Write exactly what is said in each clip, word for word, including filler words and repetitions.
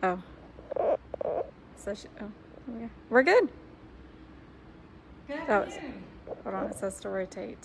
Oh. So she, oh, yeah. We're good. Good Oh, afternoon. hold on, it says to rotate.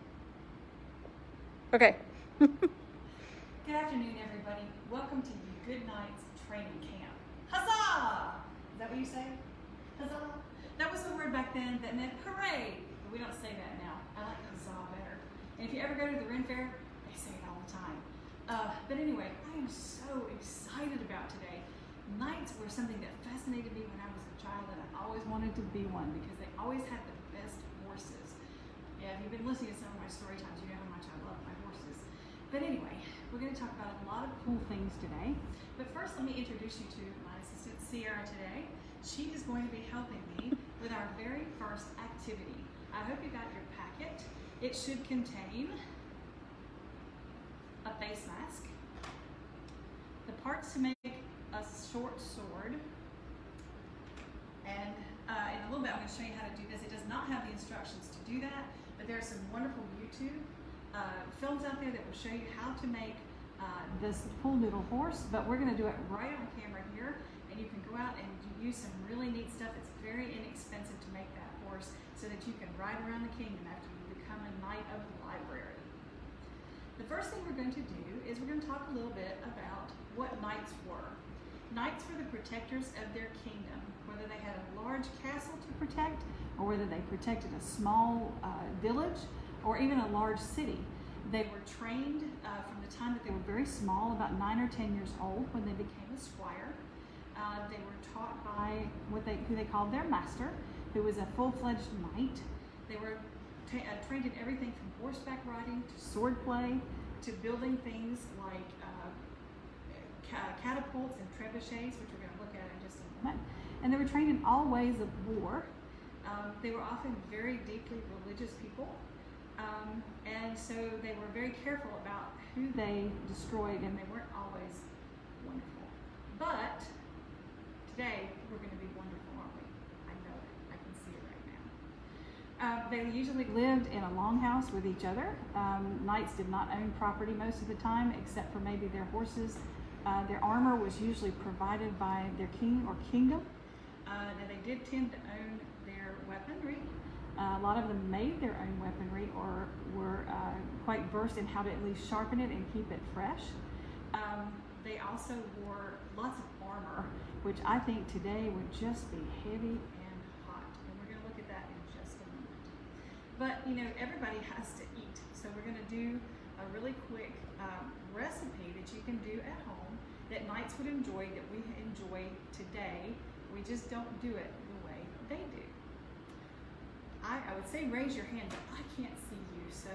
Okay. Good afternoon, everybody. Welcome to the Good Nights Training Camp. Huzzah! Is that what you say? Huzzah? That was the word back then that meant hooray. But we don't say that now. I like huzzah better. And if you ever go to the Ren Fair, they say it all the time. Uh, but anyway, I am so excited about today. Knights were something that fascinated me when I was a child, and I always wanted to be one because they always had the best horses. Yeah, if you've been listening to some of my story times, you know how much I love my horses. But anyway, we're going to talk about a lot of cool things today. But first, let me introduce you to my assistant, Sierra, today. She is going to be helping me with our very first activity. I hope you got your packet. It should contain a face mask, the parts to make a short sword, and uh, in a little bit I'm going to show you how to do this. It does not have the instructions to do that, but there are some wonderful YouTube uh, films out there that will show you how to make uh, this pool noodle horse, but we're going to do it right on camera here, and you can go out and use some really neat stuff. It's very inexpensive to make that horse so that you can ride around the kingdom after you become a knight of the library. The first thing we're going to do is we're going to talk a little bit about what knights were. Knights were the protectors of their kingdom, whether they had a large castle to protect, or whether they protected a small uh, village, or even a large city. They were trained uh, from the time that they were very small, about nine or ten years old, when they became a squire. Uh, they were taught by what they, who they called their master, who was a full-fledged knight. They were tra uh, trained in everything from horseback riding to sword play to building things like uh, ca catapults and trebuchets, which we're going to look at in just a moment. And they were trained in all ways of war. Um, they were often very deeply religious people. Um, and so they were very careful about who they destroyed, and they weren't always wonderful. But today, we're going to be wonderful, aren't we? I know it. I can see it right now. Uh, they usually lived in a longhouse with each other. Um, knights did not own property most of the time, except for maybe their horses. Uh, their armor was usually provided by their king or kingdom. Uh, now they did tend to own their weaponry. Uh, a lot of them made their own weaponry or were uh, quite versed in how to at least sharpen it and keep it fresh. Um, they also wore lots of armor, which I think today would just be heavy and hot. And we're going to look at that in just a moment. But, you know, everybody has to eat. So we're going to do a really quick um, recipe that you can do at home that knights would enjoy, that we enjoy today. We just don't do it the way they do. I, I would say raise your hand, but I can't see you, so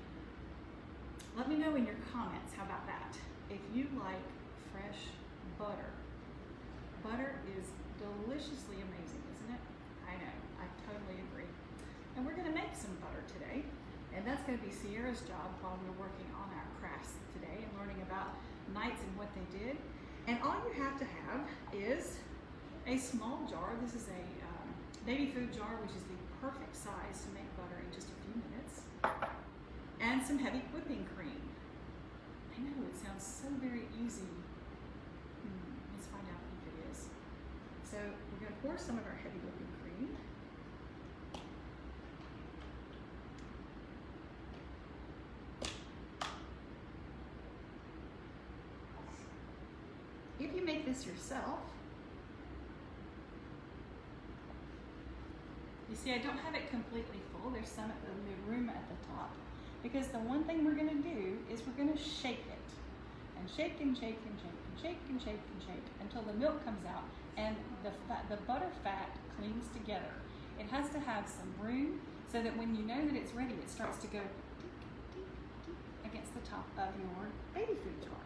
let me know in your comments. How about that? If you like fresh butter. Butter is deliciously amazing, isn't it? I know, I totally agree. And we're going to make some butter today, and that's going to be Sierra's job while we're working on our crafts today and learning about knights and what they did. And all you have to have is a small jar. This is a um, baby food jar, which is the perfect size to make butter in just a few minutes, and some heavy whipping cream. I know, it sounds so very easy. Hmm, let's find out if it is. So we're going to pour some of our heavy whipping cream. If you make this yourself, you see, I don't have it completely full. There's some at the room at the top. Because the one thing we're going to do is we're going to shake it. And shake and shake and shake and shake and shake and shake until the milk comes out and the, fat, the butter fat clings together. It has to have some room so that when you know that it's ready, it starts to go deep, deep, deep against the top of your baby food jar.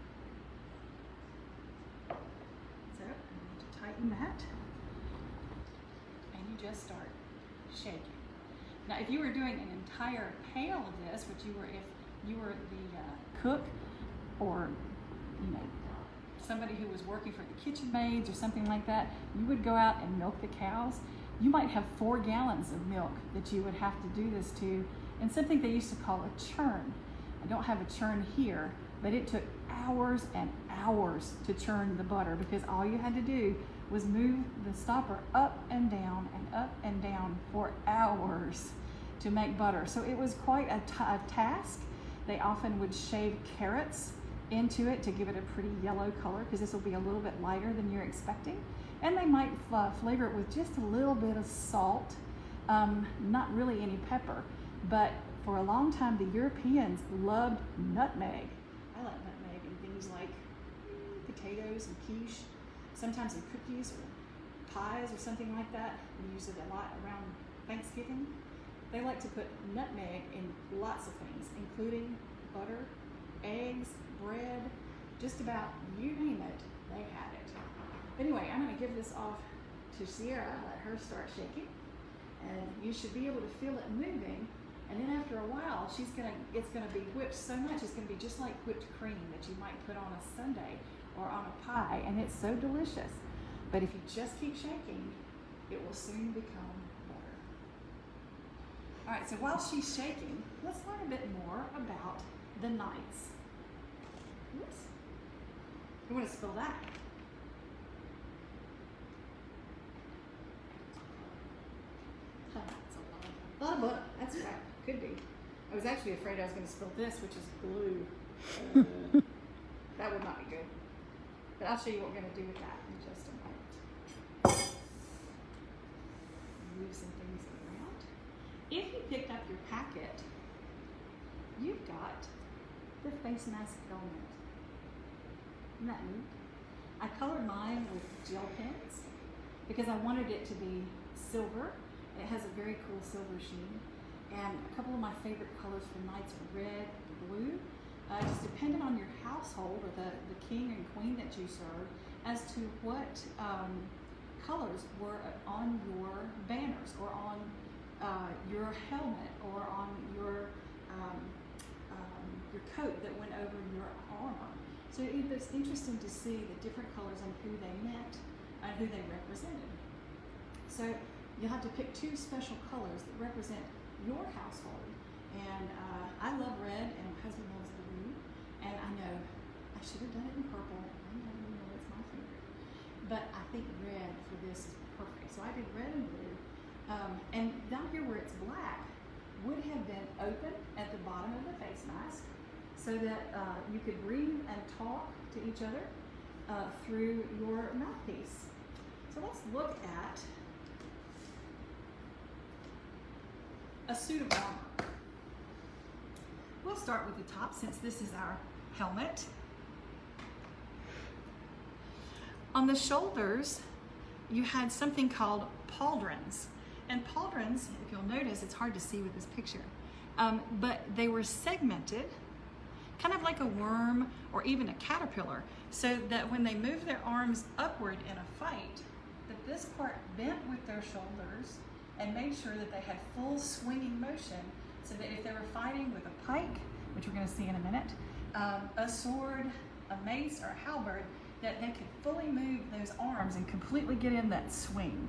So I'm going to tighten that. And you just start shaking. Now, if you were doing an entire pail of this, which you were, if you were the uh, cook, or you know, somebody who was working for the kitchen maids or something like that, you would go out and milk the cows. You might have four gallons of milk that you would have to do this to, and something they used to call a churn. I don't have a churn here, but it took hours and hours to churn the butter because all you had to do was move the stopper up and down and up and down for hours to make butter. So it was quite a, t a task. They often would shave carrots into it to give it a pretty yellow color because this will be a little bit lighter than you're expecting. And they might uh, flavor it with just a little bit of salt, um, not really any pepper. But for a long time, the Europeans loved nutmeg. I like nutmeg in things like potatoes and quiche, sometimes in cookies or pies or something like that. We use it a lot around Thanksgiving. They like to put nutmeg in lots of things, including butter, eggs, bread, just about you name it, they had it. Anyway, I'm gonna give this off to Sierra, let her start shaking, and you should be able to feel it moving. And then after a while, she's gonna, it's gonna be whipped so much, it's gonna be just like whipped cream that you might put on a sundae or on a pie, and it's so delicious. But if you just keep shaking, it will soon become butter. All right, so while she's shaking, let's learn a bit more about the Knights. Oops. You want to spell that? Huh, that's a lot of butter. That's right. Could be. I was actually afraid I was going to spill this, which is glue. Uh, that would not be good. But I'll show you what we're going to do with that in just a moment. Move some things around. If you picked up your packet, you've got the face mask element. Isn't that neat? I colored mine with gel pens because I wanted it to be silver. It has a very cool silver sheen. And a couple of my favorite colors for Knights are red and blue. Uh, just depending on your household or the, the king and queen that you serve as to what um, colors were on your banners or on uh, your helmet or on your um, um, your coat that went over your armor. So it was interesting to see the different colors and who they meant and who they represented. So you'll have to pick two special colors that represent your household. And uh, I love red, and my husband loves blue. And I know I should have done it in purple. I know, you know it's my favorite. But I think red for this is perfect. So I did red and blue. Um, and down here where it's black would have been open at the bottom of the face mask so that uh, you could breathe and talk to each other uh, through your mouthpiece. So let's look at a suit of armor. We'll start with the top since this is our helmet. On the shoulders, you had something called pauldrons. And pauldrons, if you'll notice, it's hard to see with this picture, um, but they were segmented, kind of like a worm or even a caterpillar, so that when they moved their arms upward in a fight, that this part bent with their shoulders and made sure that they had full swinging motion, so that if they were fighting with a pike, which we're going to see in a minute, um, a sword, a mace, or a halberd, that they could fully move those arms and completely get in that swing.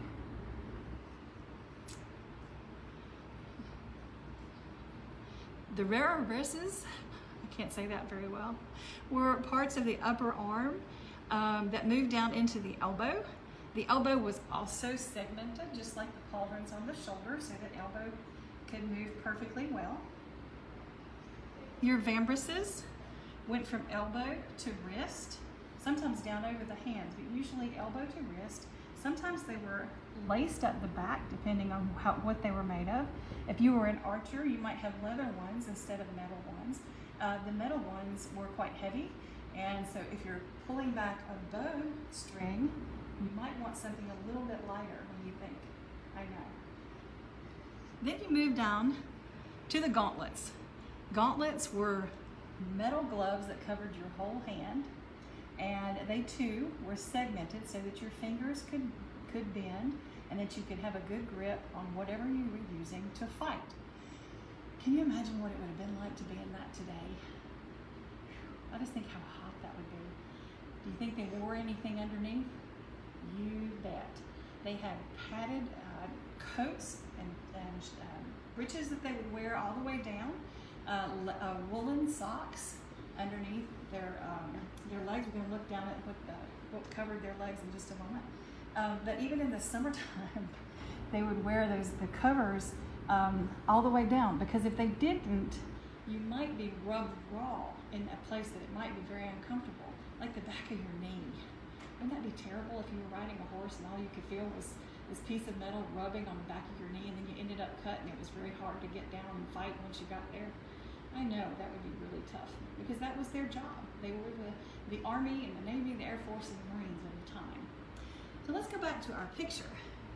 The reverses, I can't say that very well, were parts of the upper arm um, that moved down into the elbow. The elbow was also segmented, just like the pauldrons on the shoulder, so that elbow could move perfectly well. Your vambraces went from elbow to wrist, sometimes down over the hands, but usually elbow to wrist. Sometimes they were laced at the back, depending on how, what they were made of. If you were an archer, you might have leather ones instead of metal ones. Uh, the metal ones were quite heavy, and so if you're pulling back a bow string, you might want something a little bit lighter. What do you think? I know. Then you move down to the gauntlets. Gauntlets were metal gloves that covered your whole hand, and they too were segmented so that your fingers could, could bend and that you could have a good grip on whatever you were using to fight. Can you imagine what it would have been like to be in that today? I just think how hot that would be. Do you think they wore anything underneath? You bet. They had padded uh, coats and, and um, breeches that they would wear all the way down, uh, uh, woolen socks underneath their um, their legs. We're going to look down at what, uh, what covered their legs in just a moment. Um, but even in the summertime, they would wear those the covers um, all the way down, because if they didn't, you might be rubbed raw in a place that it might be very uncomfortable, like the back of your knee. Wouldn't that be terrible if you were riding a horse and all you could feel was this piece of metal rubbing on the back of your knee, and then you ended up cut and it was very hard to get down and fight once you got there? I know that would be really tough, because that was their job. They were the, the Army and the Navy, the Air Force, and the Marines at the time. So let's go back to our picture.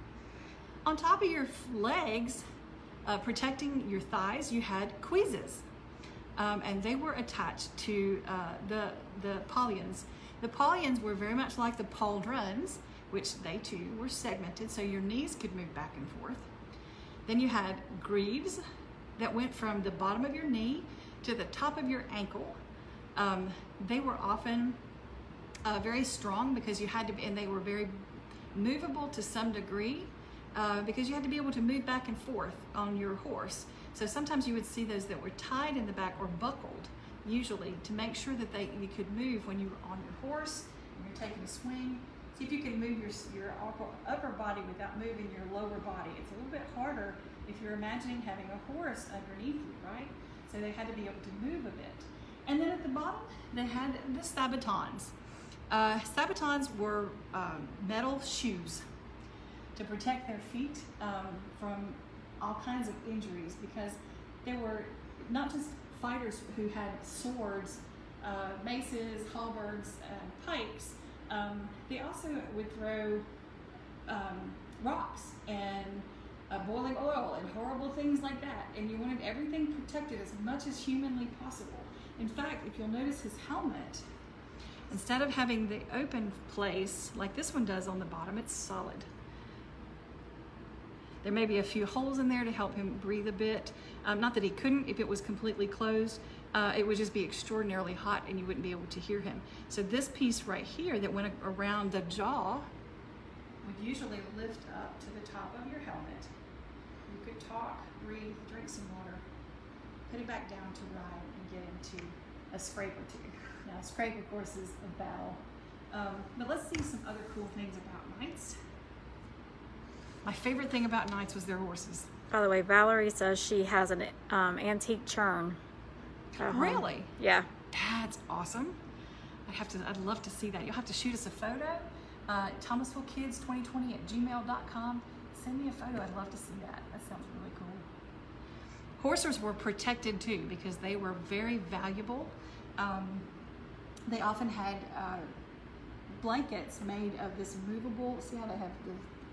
On top of your legs, uh, protecting your thighs, you had cuisses. Um, and they were attached to uh, the, the pollions. The pollions were very much like the pauldrons, which they too were segmented, so your knees could move back and forth. Then you had greaves that went from the bottom of your knee to the top of your ankle. Um, they were often uh, very strong, because you had to be, and they were very movable to some degree, uh, because you had to be able to move back and forth on your horse. So sometimes you would see those that were tied in the back or buckled, usually, to make sure that they you could move when you were on your horse and you're taking a swing. See if you can move your, your upper, upper body without moving your lower body. It's a little bit harder if you're imagining having a horse underneath you, right? So they had to be able to move a bit. And then at the bottom, they had the sabatons. Uh, sabatons were um, metal shoes to protect their feet um, from all kinds of injuries, because there were not just fighters who had swords, uh, maces, halberds, and pikes. Um, they also would throw um, rocks and uh, boiling oil and horrible things like that, and you wanted everything protected as much as humanly possible. In fact, if you'll notice his helmet, instead of having the open place like this one does on the bottom, it's solid. There may be a few holes in there to help him breathe a bit. Um, not that he couldn't if it was completely closed. Uh, it would just be extraordinarily hot and you wouldn't be able to hear him. So this piece right here that went around the jaw would usually lift up to the top of your helmet. You could talk, breathe, drink some water, put it back down to ride, and get into a scrape or two. Now, a scrape, of course, is a battle. Um, but let's see some other cool things about knights. My favorite thing about knights was their horses. By the way, Valerie says she has an um, antique churn. at home. Really? Yeah. That's awesome. I'd have to. I'd love to see that. You'll have to shoot us a photo. Uh, Thomasville Kids twenty twenty at gmail dot com. Send me a photo. I'd love to see that. That sounds really cool. Horses were protected too because they were very valuable. Um, they often had uh, blankets made of this movable. See how they have the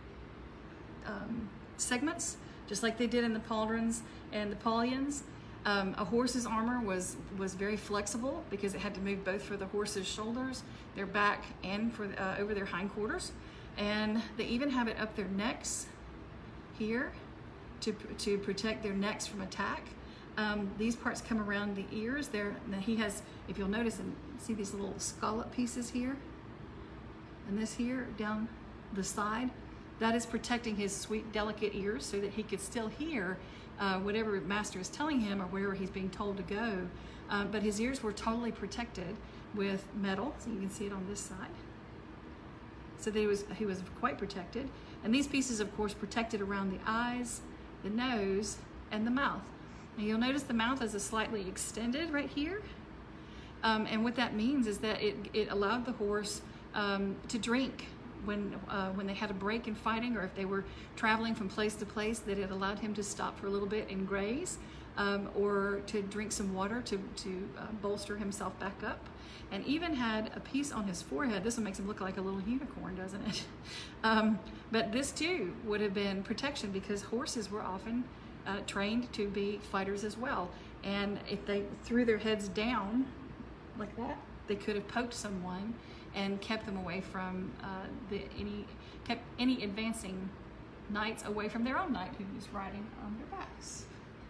Um, segments, just like they did in the pauldrons and the pollions. Um, a horse's armor was was very flexible because it had to move both for the horse's shoulders, their back, and for uh, over their hindquarters. And they even have it up their necks here to to protect their necks from attack. Um, these parts come around the ears. There, he has, if you'll notice and see these little scallop pieces here, and this here down the side. That is protecting his sweet, delicate ears so that he could still hear uh, whatever master is telling him or wherever he's being told to go. Um, but his ears were totally protected with metal, so you can see it on this side. So that he was, he was quite protected. And these pieces, of course, protected around the eyes, the nose, and the mouth. Now you'll notice the mouth is a slightly extended right here. Um, and what that means is that it, it allowed the horse um, to drink when uh, when they had a break in fighting, or if they were traveling from place to place, that it allowed him to stop for a little bit and graze, um, or to drink some water to, to uh, bolster himself back up. And even had a piece on his forehead. This one makes him look like a little unicorn, doesn't it? Um, but this too would have been protection because horses were often uh, trained to be fighters as well. And if they threw their heads down like that, they could have poked someone and kept them away from uh, the any kept any advancing knights away from their own knight who was riding on their backs.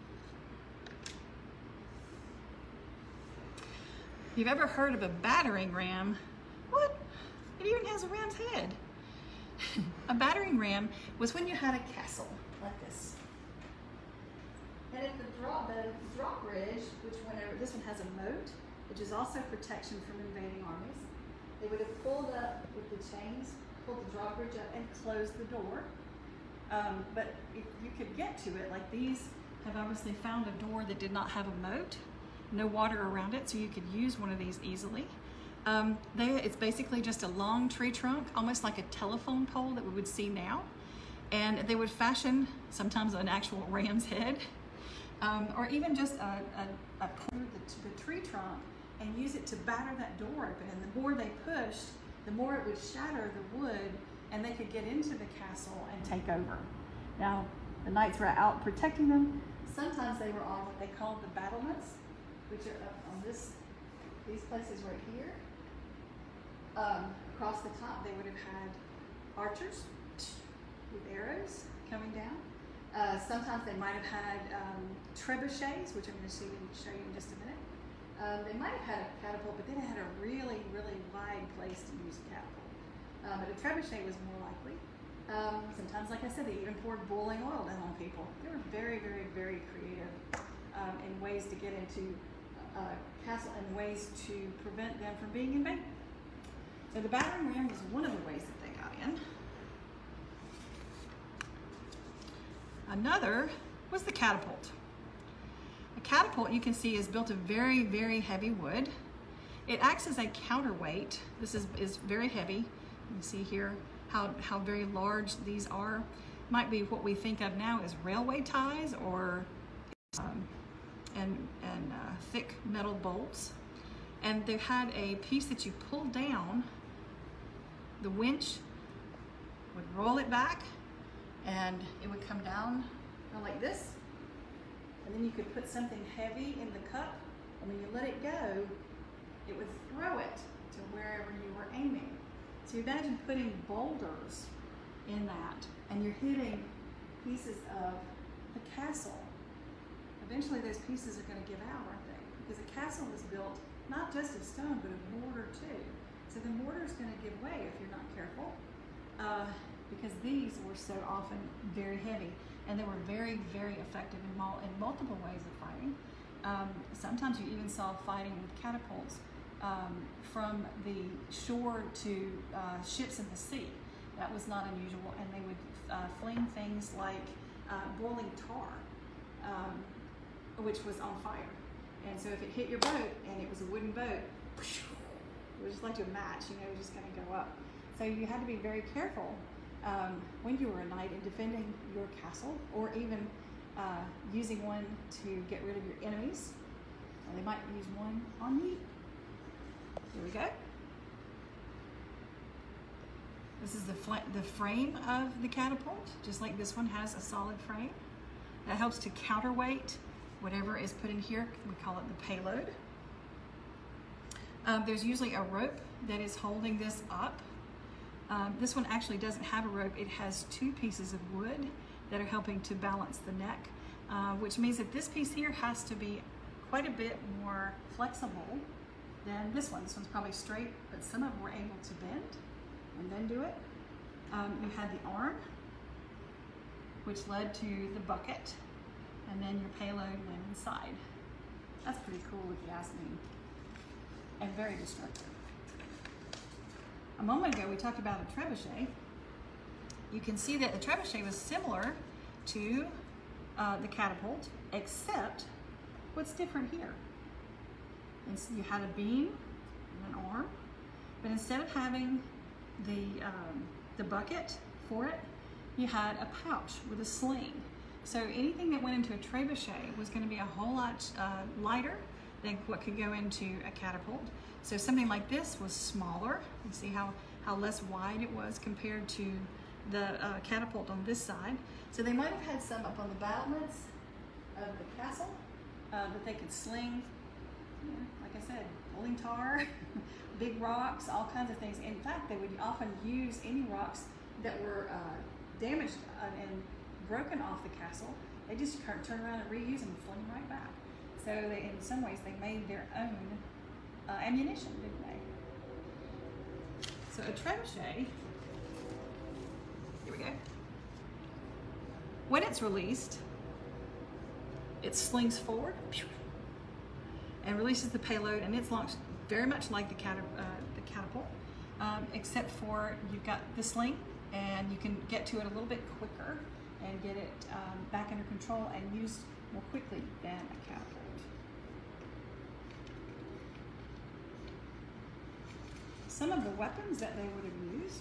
If you've ever heard of a battering ram, what? It even has a ram's head. A battering ram was when you had a castle like this. And at the, draw, the drawbridge, which whenever this one has a moat, which is also protection from invading armies. They would have pulled up with the chains, pulled the drawbridge up, and closed the door. Um, but if you could get to it, like these have obviously found a door that did not have a moat, no water around it, so you could use one of these easily. Um, they, it's basically just a long tree trunk, almost like a telephone pole that we would see now. And they would fashion sometimes an actual ram's head, um, or even just a, a, a the, the tree trunk, and use it to batter that door open. And the more they pushed, the more it would shatter the wood, and they could get into the castle and take over. Now, the knights were out protecting them. Sometimes they were on what they called the battlements, which are up on this, these places right here. Um, across the top, they would have had archers with arrows coming down. Uh, sometimes they might have had um, trebuchets, which I'm going to see, show you in just a minute. Um, they might have had a catapult, but then it had a really, really wide place to use a catapult. Um, but a trebuchet was more likely. Um, sometimes, like I said, they even poured boiling oil down on people. They were very, very, very creative um, in ways to get into a castle and ways to prevent them from being invaded. So the battering ram was one of the ways that they got in. Another was the catapult. A catapult, you can see, is built of very, very heavy wood. It acts as a counterweight. This is, is very heavy. You can see here how, how very large these are. Might be what we think of now as railway ties or um, and, and uh, thick metal bolts. And they had a piece that you pulled down. The winch would roll it back, and it would come down like this. And then you could put something heavy in the cup, and when you let it go, it would throw it to wherever you were aiming. So you imagine putting boulders in that, and you're hitting pieces of the castle. Eventually those pieces are going to give out, aren't they? Because a castle is built not just of stone, but of mortar too. So the mortar is going to give way if you're not careful, uh, because these were so often very heavy, and they were very, very effective in, mul in multiple ways of fighting. Um, sometimes you even saw fighting with catapults um, from the shore to uh, ships in the sea. That was not unusual, and they would uh, fling things like uh, boiling tar, um, which was on fire. And so if it hit your boat, and it was a wooden boat, it was just like a match, you know, it was just gonna go up. So you had to be very careful um, when you were a knight in defending your castle, or even uh, using one to get rid of your enemies. Or they might use one on you. Here we go. This is the, the frame of the catapult, just like this one has a solid frame. That helps to counterweight whatever is put in here. We call it the payload. Um, there's usually a rope that is holding this up. Um, this one actually doesn't have a rope. It has two pieces of wood that are helping to balance the neck, uh, which means that this piece here has to be quite a bit more flexible than this one. This one's probably straight, but some of them were able to bend and then do it. Um, you had the arm, which led to the bucket, and then your payload went inside. That's pretty cool if you ask me, and very destructive. A moment ago we talked about a trebuchet. You can see that the trebuchet was similar to uh, the catapult, except what's different here? It's, you had a beam and an arm, but instead of having the, um, the bucket for it, you had a pouch with a sling. So anything that went into a trebuchet was going to be a whole lot uh, lighter than what could go into a catapult. So something like this was smaller. You see how, how less wide it was compared to the uh, catapult on this side. So they might have had some up on the battlements of the castle uh, that they could sling, you know, like I said, boiling tar, big rocks, all kinds of things. In fact, they would often use any rocks that were uh, damaged uh, and broken off the castle. They just turn around and reuse them and fling them right back. So they, in some ways, they made their own uh, ammunition, didn't they? So a trebuchet, here we go. When it's released, it slings forward, and releases the payload, and it's launched very much like the, cat, uh, the catapult, um, except for you've got the sling, and you can get to it a little bit quicker and get it um, back under control and used more quickly than a catapult. Some of the weapons that they would have used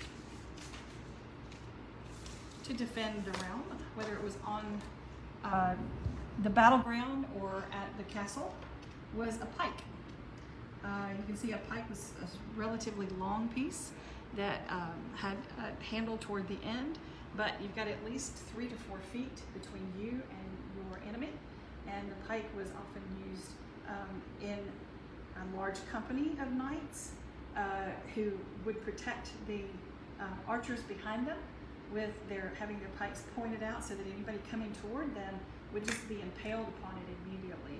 to defend the realm, whether it was on uh, the battleground or at the castle, was a pike. Uh, you can see a pike was a relatively long piece that um, had a handle toward the end, but you've got at least three to four feet between you and your enemy, and the pike was often used um, in a large company of knights uh, who would protect the uh, archers behind them with their having their pikes pointed out so that anybody coming toward them would just be impaled upon it immediately.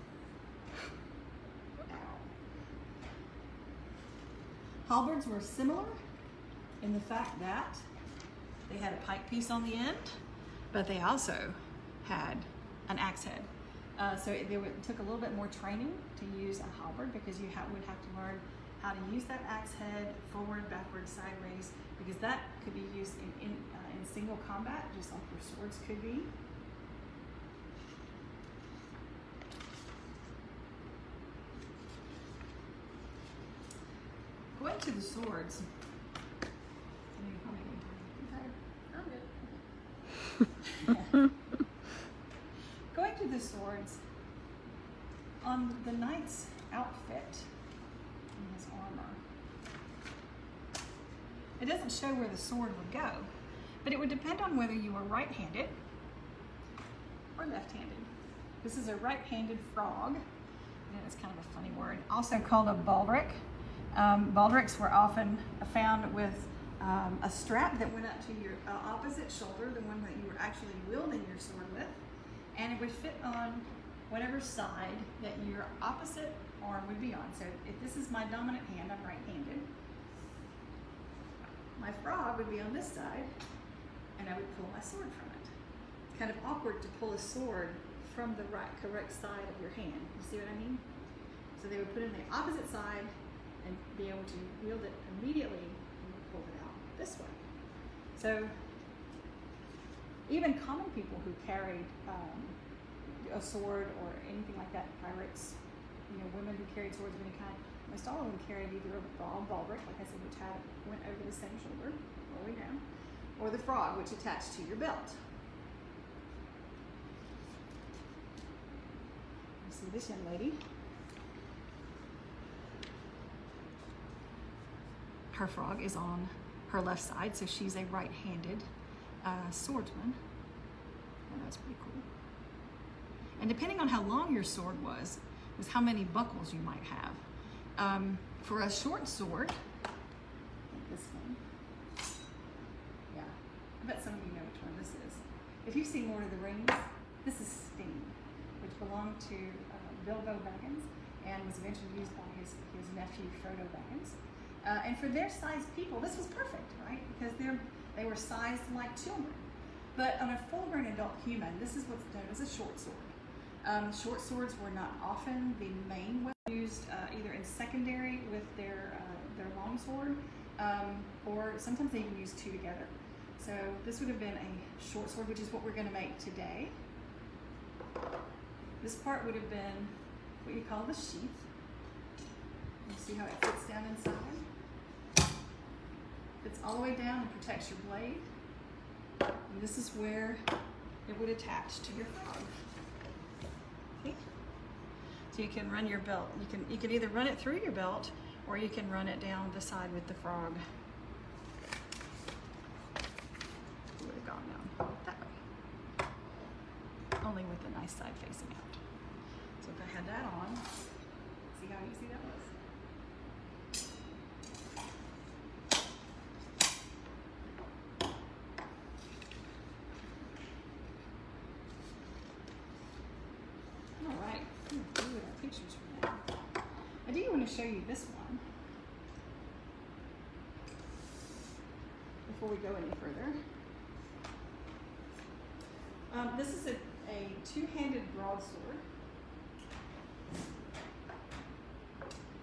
Halberds were similar in the fact that they had a pike piece on the end, but they also had an axe head. Uh, so it, it took a little bit more training to use a halberd, because you ha would have to learn how to use that axe head forward, backward, sideways, because that could be used in, in, uh, in single combat, just like your swords could be. Going to the swords. Going to the swords, on the knight's outfit, in his armor, it doesn't show where the sword would go, but it would depend on whether you were right-handed or left-handed. This is a right-handed frog, and it's kind of a funny word, also called a baldric. Um, baldrics were often found with um, a strap that went up to your uh, opposite shoulder, the one that you were actually wielding your sword with, and it would fit on whatever side that your opposite arm would be on. So if this is my dominant hand, I'm right-handed. My frog would be on this side, and I would pull my sword from it. It's kind of awkward to pull a sword from the right, correct side of your hand. You see what I mean? So they would put it on the opposite side and be able to wield it immediately and pull it out this way. So even common people who carried um, a sword or anything like that, pirates, you know, women who carried swords of any kind, most all of them carried either a ball, baldric, like I said, which had went over the same shoulder all the way down, or the frog, which attached to your belt. You see this young lady. Her frog is on her left side, so she's a right-handed uh, swordsman. Well, that's pretty cool. And depending on how long your sword was, was how many buckles you might have. Um, for a short sword, like this one, yeah, I bet some of you know which one this is. If you've seen Lord of the Rings, this is Sting, which belonged to uh, Bilbo Baggins and was eventually used by his, his nephew Frodo Baggins. Uh, and for their sized people, this was perfect, right? Because they're, they were sized like children. But on a full-grown adult human, this is what's known as a short sword. Um, short swords were not often the main weapon used, uh, either in secondary with their, uh, their long sword, um, or sometimes they even used two together. So this would have been a short sword, which is what we're going to make today. This part would have been what you call the sheath. You see how it fits down inside? Fits all the way down and protects your blade. And this is where it would attach to your frog. Okay? So you can run your belt. You can you can either run it through your belt, or you can run it down the side with the frog. It would have gone down that way. Only with the nice side facing out. So if I had that on, see how easy that was? I do want to show you this one before we go any further. Um, this is a, a two-handed broadsword.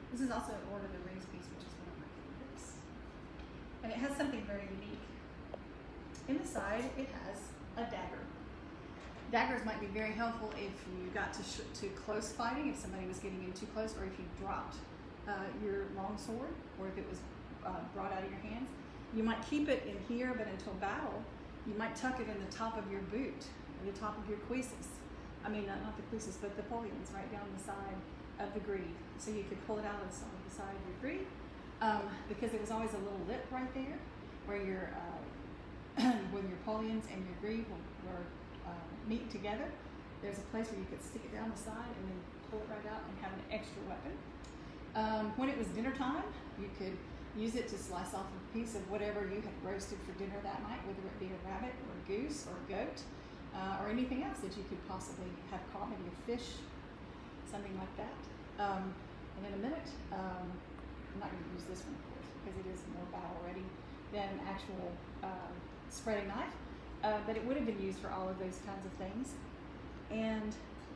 This is also Lord of the Rings piece, which is one of my favorites. And it has something very unique. In the side, it has a dagger. Daggers might be very helpful if you got to, sh to close fighting, if somebody was getting in too close, or if you dropped uh, your long sword, or if it was uh, brought out of your hands. You might keep it in here, but until battle, you might tuck it in the top of your boot, or the top of your cuisses. I mean, not, not the cuisses, but the polions right down the side of the greave. So you could pull it out of the side, the side of your greave, um, because there was always a little lip right there where your uh, when your polions and your greave were, were uh, meet together. There's a place where you could stick it down the side and then pull it right out and have an extra weapon. Um, when it was dinner time, you could use it to slice off a piece of whatever you had roasted for dinner that night, whether it be a rabbit or a goose or a goat, uh, or anything else that you could possibly have caught, maybe a fish, something like that. Um, and in a minute, um, I'm not going to use this one, of course, because it is more battle ready than an actual uh, spreading knife, uh, but it would have been used for all of those kinds of things. And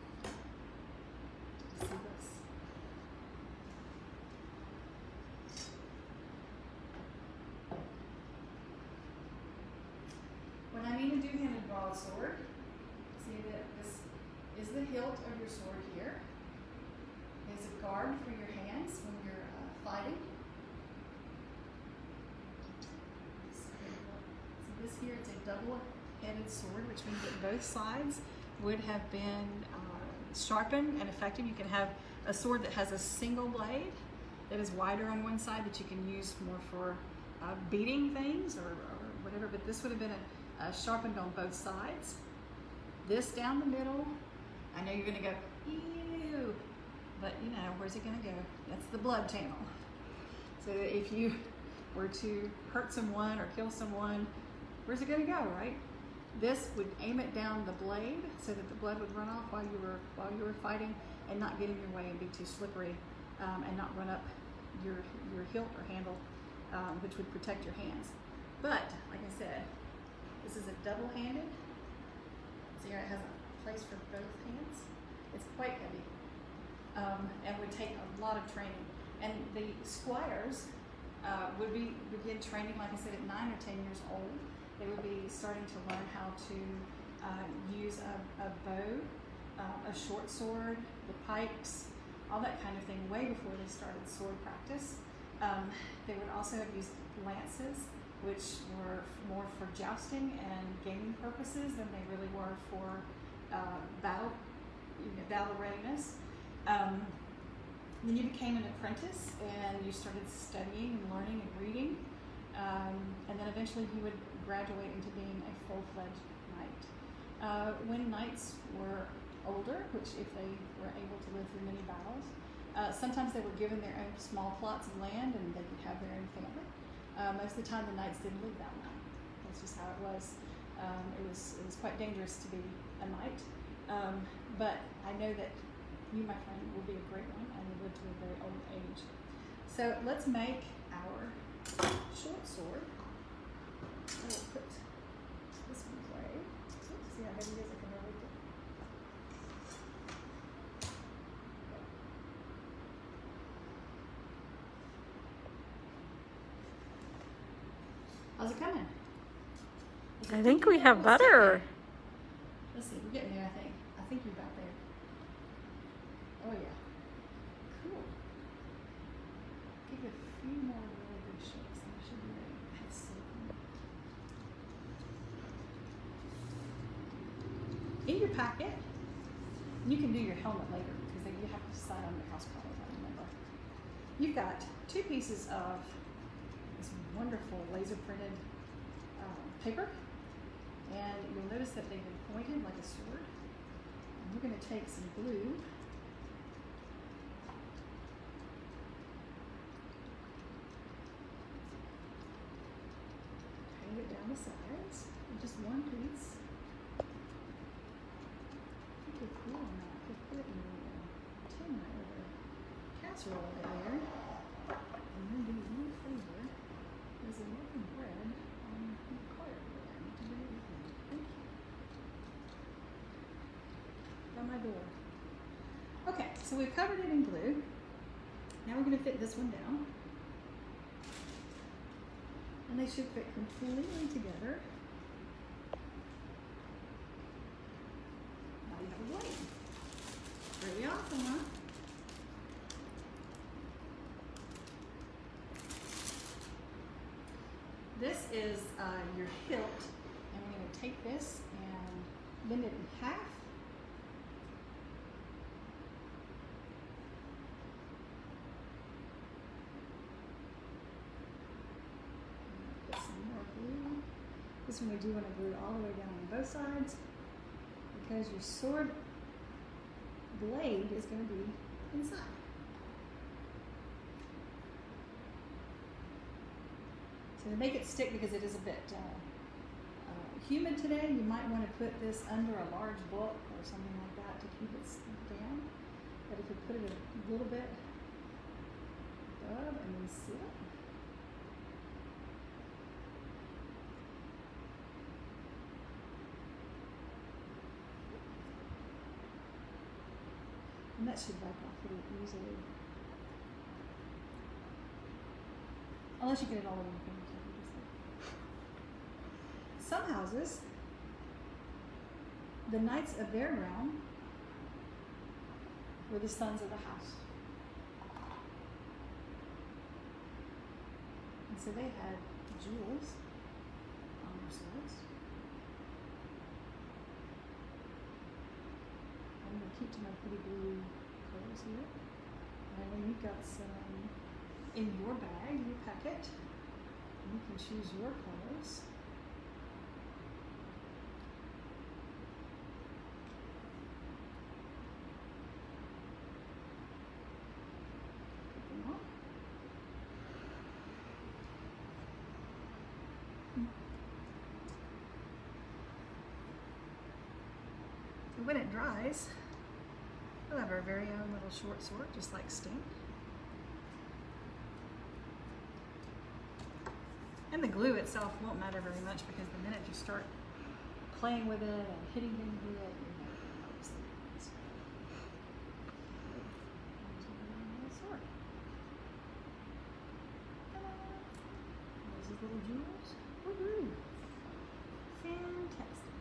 let's see this. When I mean a two-handed broadsword, see that this is the hilt of your sword here. It's a guard for your hands when you're uh, fighting. So this here, it's a double-headed sword, which means that both sides would have been uh, sharpened and effective. You can have a sword that has a single blade that is wider on one side that you can use more for uh, beating things or, or whatever, but this would have been a Uh, sharpened on both sides. This down the middle, I know you're gonna go, ew, but you know, where's it gonna go? That's the blood channel. So if you were to hurt someone or kill someone, where's it gonna go, right? This would aim it down the blade so that the blood would run off while you were while you were fighting and not get in your way and be too slippery, um, and not run up your, your hilt or handle, um, which would protect your hands. But, like I said, this is a double-handed. See here, it has a place for both hands. It's quite heavy, um, and would take a lot of training. And the squires uh, would be begin training, like I said, at nine or ten years old. They would be starting to learn how to uh, use a, a bow, uh, a short sword, the pikes, all that kind of thing, way before they started sword practice. Um, they would also have used lances, which were more for jousting and gaming purposes than they really were for uh, battle, you know, battle readiness. Um, then you became an apprentice and you started studying and learning and reading. Um, and then eventually you would graduate into being a full-fledged knight. Uh, when knights were older, which if they were able to live through many battles, uh, sometimes they were given their own small plots of land and they could have their own family. Uh, most of the time, the knights didn't live that long. That's just how it was. Um, it was it was quite dangerous to be a knight. Um, but I know that you, my friend, will be a great one and will live to a very old age. So let's make our short sword. I will put this one away. Oops, see how heavy it is? I can really put. How's it coming? I think we have butter. Let's see, we're getting there, I think. I think you're about there. Oh yeah. Cool. Give it a few more really good shakes and it should be ready. Let's see. In your packet, you can do your helmet later because then you have to decide on your house color, I remember. You've got two pieces of this wonderful laser printed um, paper, and you'll notice that they've been pointed like a sword. And we're going to take some glue paint it down the sides, and just one piece. I think you're cool on that. Just put it in the uh, tin or the casserole over there, and then do you a favor. There's a loaf of bread on the card there. I need to do everything. Thank you. By my door. Okay, so we've covered it in glue. Now we're going to fit this one down. And they should fit completely together. Now you have a blade. Really awesome, huh? This is uh, your hilt, and we're going to take this and bend it in half. Put some more glue. This one we do want to glue all the way down on both sides because your sword blade is going to be inside. So to make it stick, because it is a bit uh, uh, humid today, you might want to put this under a large book or something like that to keep it down. But if you put it a little bit above and then seal it. And that should wipe off pretty easily. Unless you get it all over your fingers. Some houses, the knights of their realm were the sons of the house. And so they had jewels on their swords. I'm going to keep to my pretty blue colors here. And then you've got some in your bag, your packet. You can choose your colors. Put them on. So when it dries, we'll have our very own little short sword, just like Sting. And the glue itself won't matter very much because the minute you start playing with it and hitting things with it, you're going to notice the difference. There's a sword. Ta-da! There's these little jewels. Woohoo! Fantastic.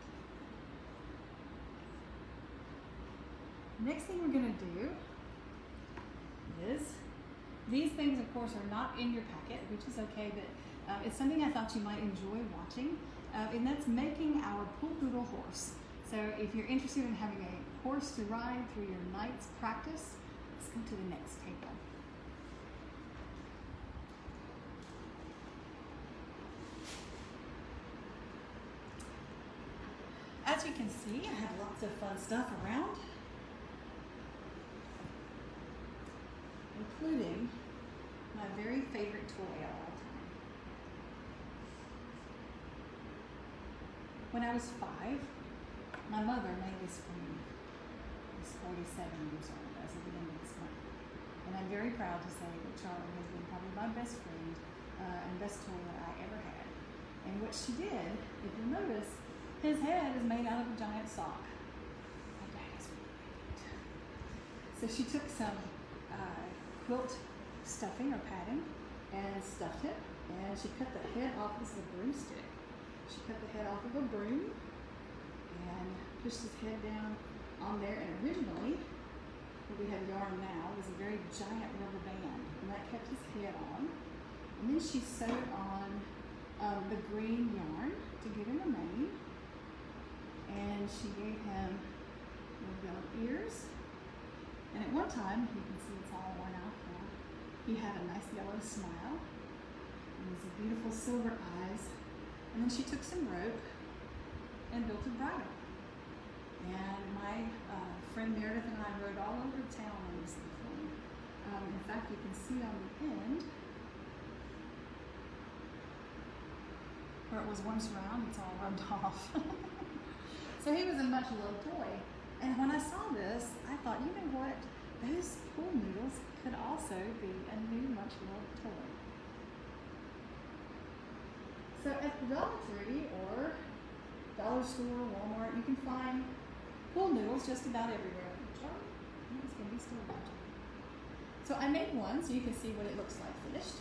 Next thing we're going to do is, these things of course are not in your packet, which is okay, but Uh, it's something I thought you might enjoy watching, uh, and that's making our pooldoodle horse. So if you're interested in having a horse to ride through your night's practice, let's come to the next table. As you can see, I have lots of fun stuff around, including my very favorite toy of all time. When I was five, my mother made this for me. She's forty-seven years old as of the end of this month. And I'm very proud to say that Charlie has been probably my best friend uh, and best toy that I ever had. And what she did, if you'll notice, his head is made out of a giant sock. My dad is really good. So she took some uh, quilt stuffing or padding and stuffed it, and she cut the head off. This is a broomstick. She cut the head off of a broom and pushed his head down on there. And originally, what we have yarn now was a very giant rubber band, and that kept his head on. And then she sewed on um, the green yarn to give him a mane, and she gave him little yellow ears. And at one time, you can see it's all worn out now, he had a nice yellow smile, and these beautiful silver eyes. And then she took some rope and built a bridle. And my uh, friend Meredith and I rode all over town on this thing. Um, in fact, you can see on the end where it was once round, it's all rubbed off. So he was a much loved toy. And when I saw this, I thought, you know what? Those pool noodles could also be a new, much loved toy. So at the Dollar Tree or Dollar Store, Walmart, you can find pool noodles just about everywhere. Charlie, it's going to be still watching. So So I made one so you can see what it looks like finished.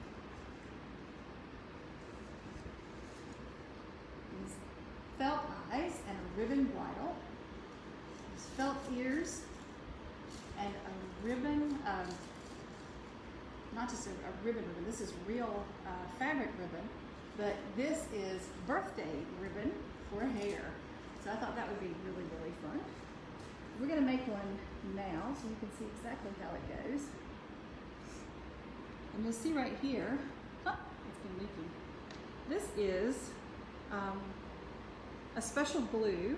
These felt eyes and a ribbon bridle. These felt ears and a ribbon, um, not just a, a ribbon ribbon, this is real uh, fabric ribbon, but this is birthday ribbon for hair. So I thought that would be really, really fun. We're gonna make one now so you can see exactly how it goes. And you'll see right here, huh, it's been leaking. This is um, a special glue.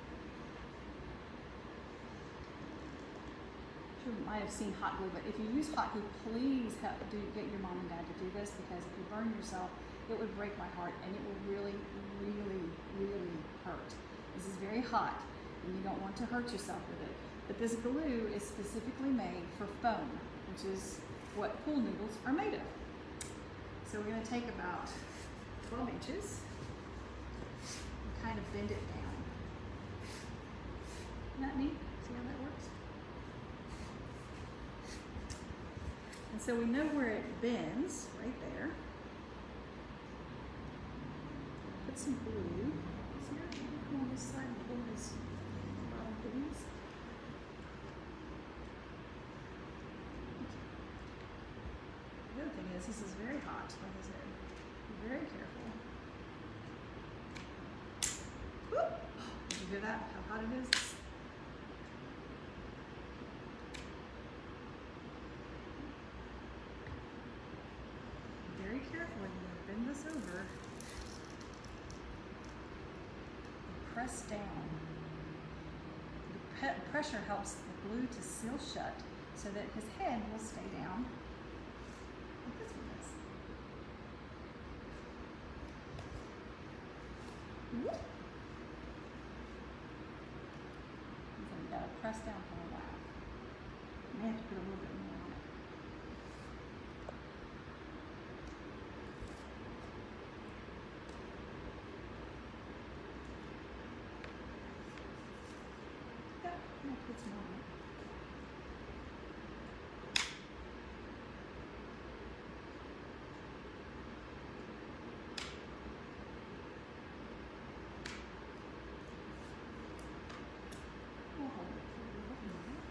You might have seen hot glue, but if you use hot glue, please help do get your mom and dad to do this, because if you burn yourself, it would break my heart and it will really, really, really hurt. This is very hot and you don't want to hurt yourself with it. But this glue is specifically made for foam, which is what pool noodles are made of. So we're going to take about twelve inches and kind of bend it down. Isn't that neat? See how that works? And so we know where it bends, right there. Put some glue. See how you come on this side and pull this bottom piece. The other thing is, this is very hot, like I said. Be very careful. Whoop! Did you hear that? How hot it is? Very carefully, you bend this over. And press down. The pe pressure helps the glue to seal shut so that his head will stay down like this one does. Whoop. And so you gotta press down for a while. You may have to put a little bit more on it. Put some on it. We'll hold it for a little minute.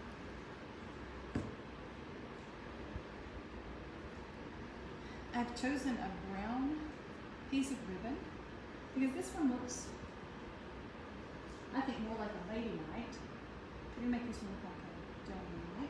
I've chosen a brown piece of ribbon because this one looks, I think, more like a lady knight. We're gonna make this one look like a gentleman knight.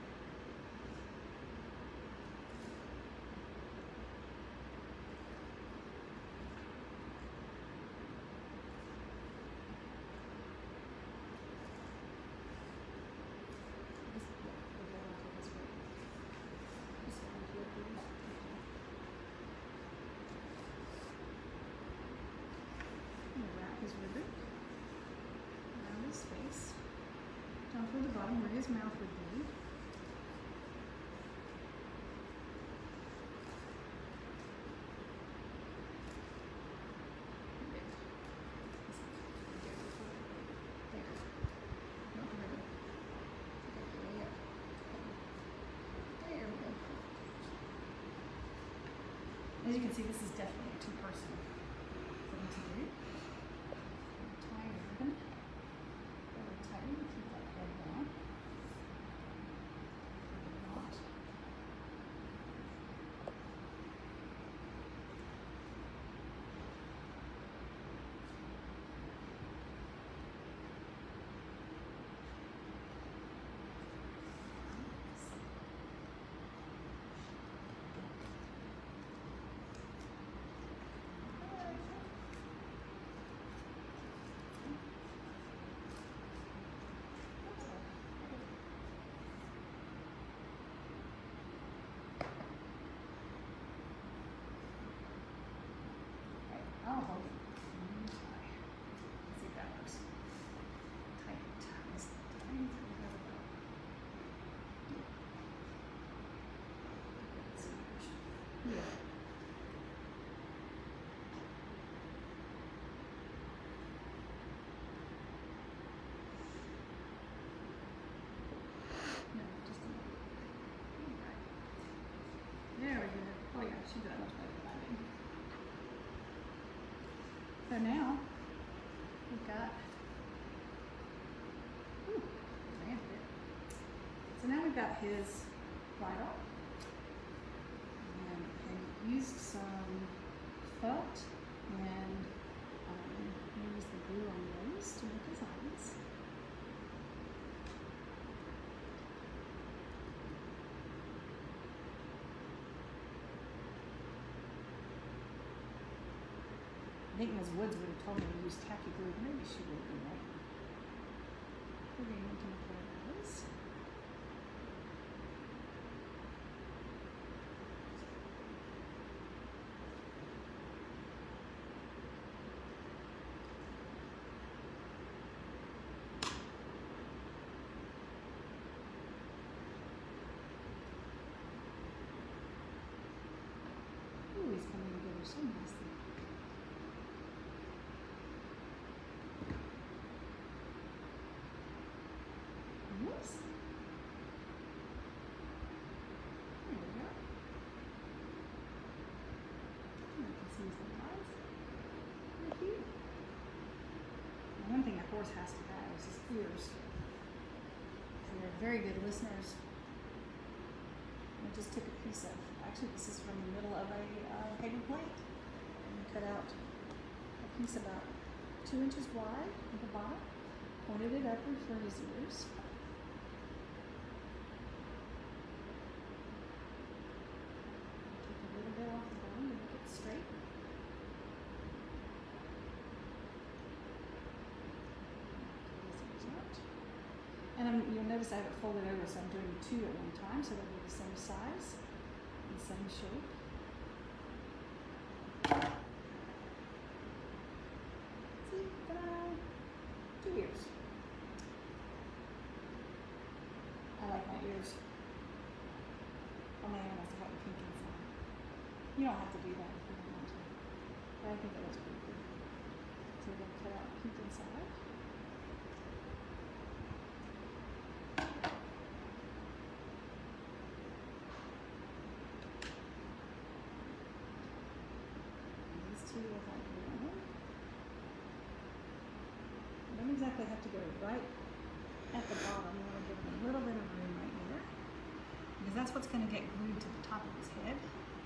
Wrap his ribbon around his face. Down toward the bottom where his mouth would be. As you can see, this is definitely too personal for me to do. Tie a ribbon really tight to keep that head down. Knot. So now we've got, ooh, ran a bit. So now we've got his bridle, and I used some felt and um, used the glue on those to make his eyes. I think Miz Woods would have told me to use tacky glue. Maybe she would have been right. We're going to make one of those. Ooh, he's coming together so nicely. Whoops. There we go. I can see some eyes. They're cute. And one thing a horse has to have is his ears. So they're very good listeners. I just took a piece of, actually this is from the middle of a uh, paper plate. And cut out a piece about two inches wide at the bottom. Pointed it upward for his ears. Straight. And I'm, you'll notice I have it folded over, so I'm doing two at one time, so they'll be the same size and same shape. See, ta-da! Two ears. I like my ears on my animals to have a pink inside. You don't have to do that if you don't want to, but I think that looks pretty good. So we're going to cut out pink inside. These two will have glue on them. You don't exactly have to go right at the bottom. You want to give them a little bit of room right here, because that's what's going to get glued to the top of his head.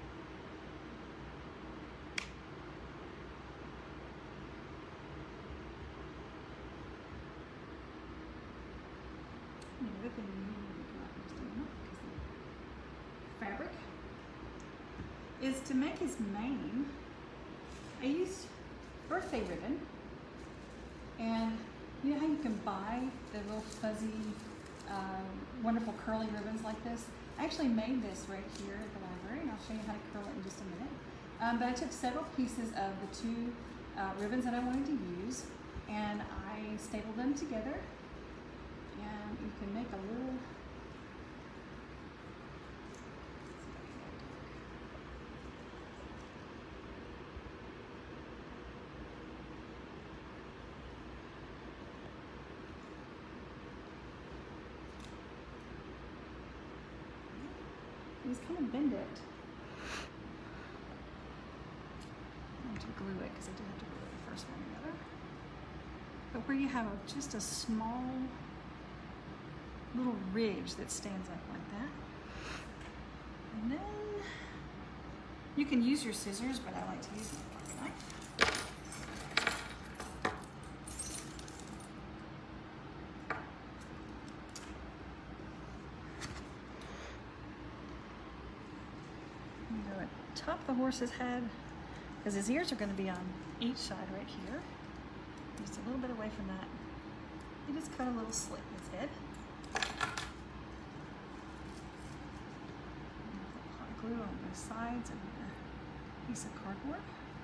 The other thing you need to come out because the fabric is to make his mane. I used birthday ribbon, and you know how you can buy the little fuzzy, uh, wonderful curly ribbons like this? I actually made this right here at the library, and I'll show you how to curl it in just a minute. Um, but I took several pieces of the two uh, ribbons that I wanted to use, and I stapled them together. And you can make a little, you just kind of bend it. I have to glue it because I do have to glue it the first one together. But where you have a, just a small little ridge that stands up like that. And then you can use your scissors, but I like to use my pocket knife. I'm going to top the horse's head, because his ears are going to be on each side right here. Just a little bit away from that. You just cut a little slit in his head. Hot glue on both sides and a piece of cardboard.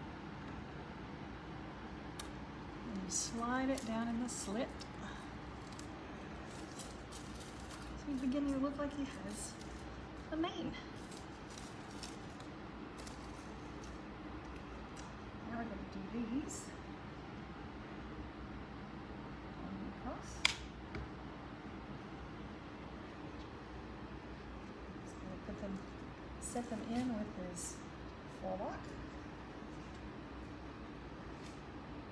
And you slide it down in the slit. So he's beginning to look like he has a mane. Now we're going to do these. Set them in with his forelock.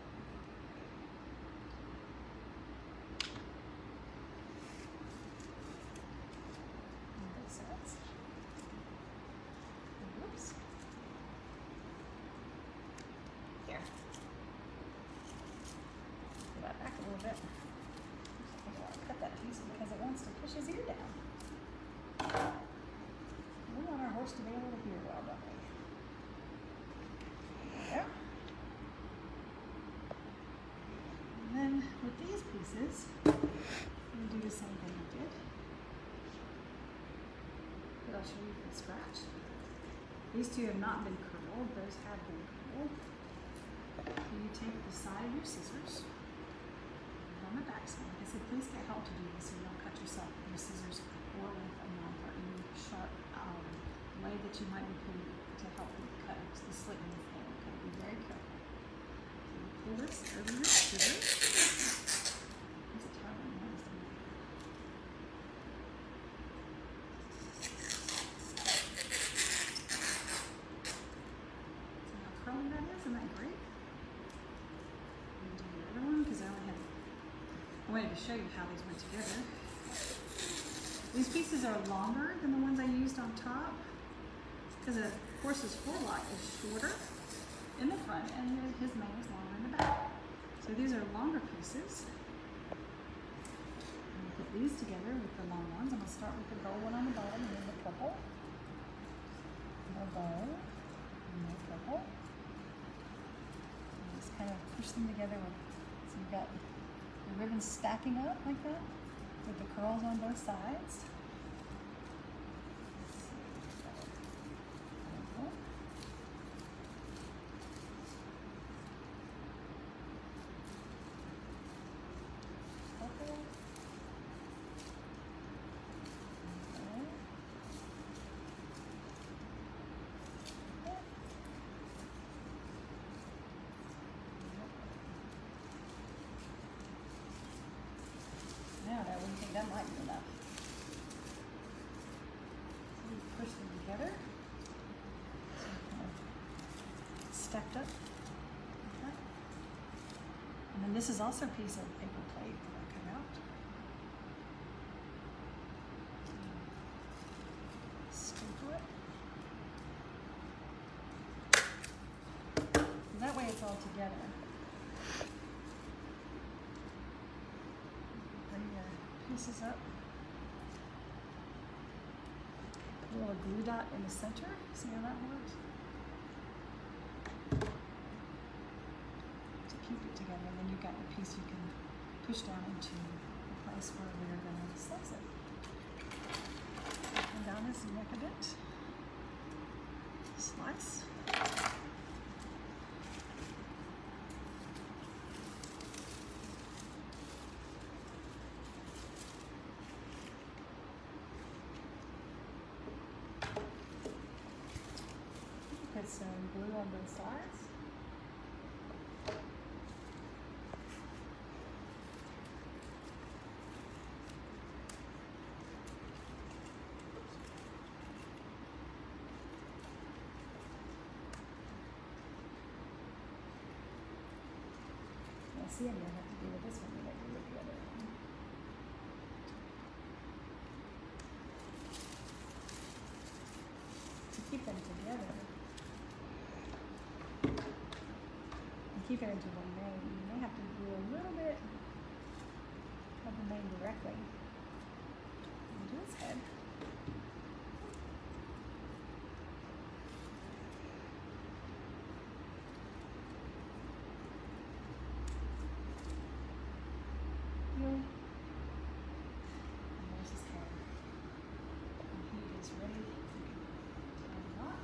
little bit. I think I want to cut that piece because it wants to push his ear down. We want our horse to be able to hear well, don't we? There. And then with these pieces, we do the same thing we did. But I'll show you from scratch. These two have not been curled, those have been curled. You take the side of your scissors on the back side. Like I said, please get help to do this so you don't cut yourself with your scissors or with a knife or any sharp um, blade that you might be putting to help you cut the slit in the tail. Okay, be very careful. So you pull this over your scissors. It's a terrible noise. See how curly that is? Isn't that great? Do the other one because I only had I wanted to show you how these went together. These pieces are longer than the ones I used on top because a horse's forelock is shorter in the front and his mane is longer in the back. So these are longer pieces. I'm going to put these together with the long ones. I'm going to start with the gold one on the bottom and then the purple. More gold and more purple. Just kind of push them together with, so you've got the ribbons stacking up like that with the curls on both sides. Purple. Now, that we think that might be enough. So we push them together. So kind of stepped up. Like that. And then this is also a piece of paper plate that I cut out. Staple it. That way it's all together. Pieces up. A little glue dot in the center. See how that works? To keep it together, and then you've got your piece you can push down into the place where we're going to slice it. And down his neck a bit. Slice. Put some glue on both sides. Now see, I'm going to have to do with this one like we did the other one. To keep them together. Keep it into one mane. You may have to do a little bit of the mane directly into his head. You. And there's his head. And he is ready to tie a knot.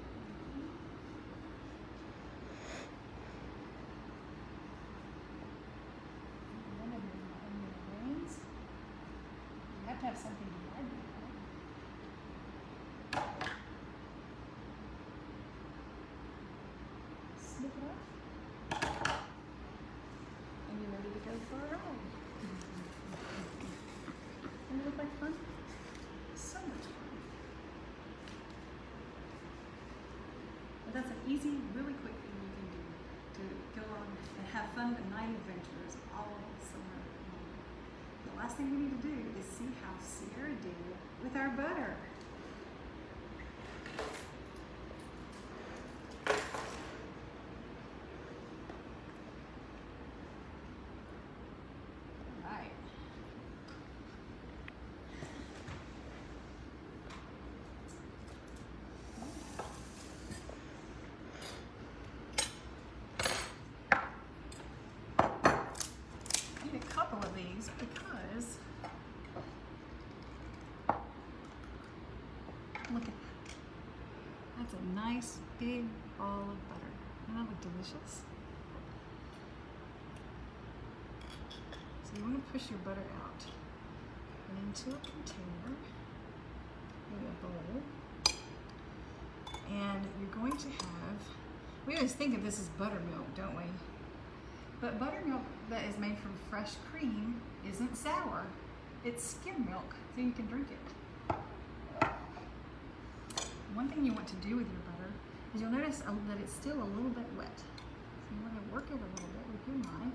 You have to have something to hide behind. Snip it off. And you're ready to go for a ride. Doesn't it look like fun? So much fun. But that's an easy, really quick thing you can do to go on and have fun at night adventures all summer long. The last thing we need to do is see how Sierra did with our butter. nice big ball of butter. Doesn't that look delicious? So you want to push your butter out and into a container, maybe a bowl. And you're going to have, we always think of this as buttermilk, don't we? But buttermilk that is made from fresh cream isn't sour. It's skim milk, so you can drink it. One thing you want to do with your butter is you'll notice that it's still a little bit wet. So you want to work it a little bit with your knife.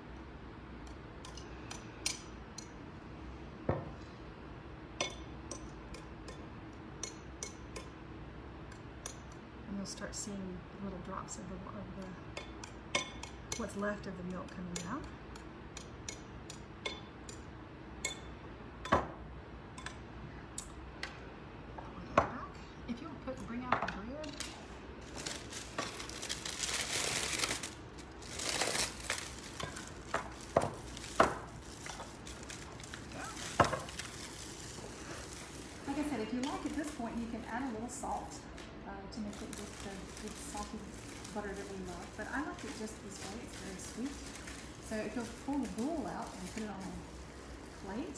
And you'll start seeing little drops of the, of the what's left of the milk coming out. If you'll put, bring out the bread. Like I said, if you like at this point, you can add a little salt uh, to make it just the good salty butter that we love. But I like it just this way. It's very sweet. So if you'll pull the bowl out and put it on a plate.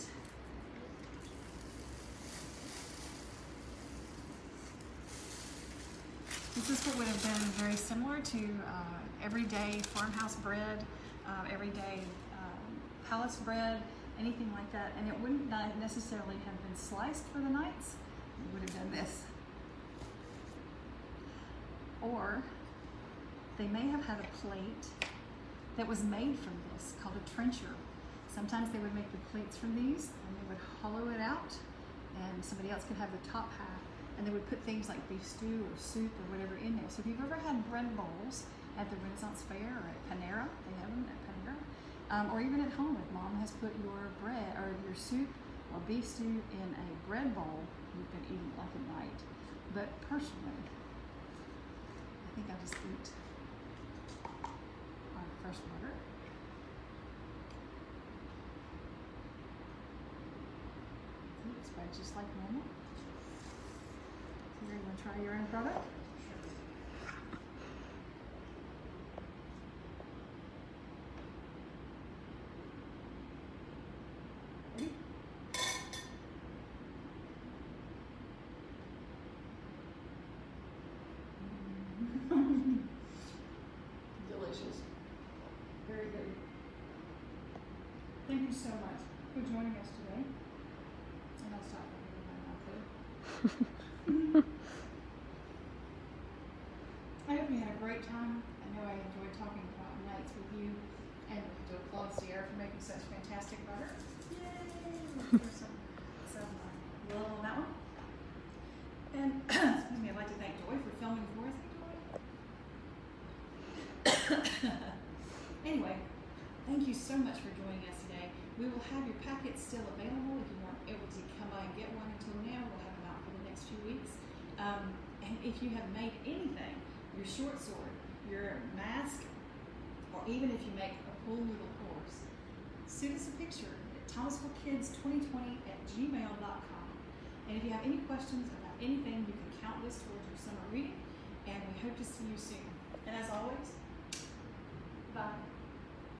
This is what would have been very similar to uh, everyday farmhouse bread, uh, everyday um, palace bread, anything like that. And it wouldn't not necessarily have been sliced for the nights. It would have done this. Or they may have had a plate that was made from this called a trencher. Sometimes they would make the plates from these and they would hollow it out and somebody else could have the top half. And they would put things like beef stew or soup or whatever in there. So if you've ever had bread bowls at the Renaissance Fair or at Panera, they have them at Panera, um, or even at home, if mom has put your bread or your soup or beef stew in a bread bowl, you can eat it like a night. But personally, I think I'll just eat our fresh butter. It spreads just like normal. You want to try your own product? Ready? Delicious. Very good. Thank you so much for joining us today. And I'll stop with my mouth food. I hope you had a great time. I know I enjoyed talking about nights with you, and to applaud Sierra for making such fantastic butter. Yay! There's some, some uh, yellow on that one. And excuse me, I'd like to thank Joy for filming for us. Anyway, thank you so much for joining us today. We will have your packets still available if you weren't able to come by and get one until now. We'll have them out for the next few weeks. Um, and if you have made anything, your short sword, your mask, or even if you make a pool noodle horse, send us a picture at thomasville kids twenty twenty at gmail dot com. And if you have any questions about anything, you can count this towards your summer reading, and we hope to see you soon. And as always, bye.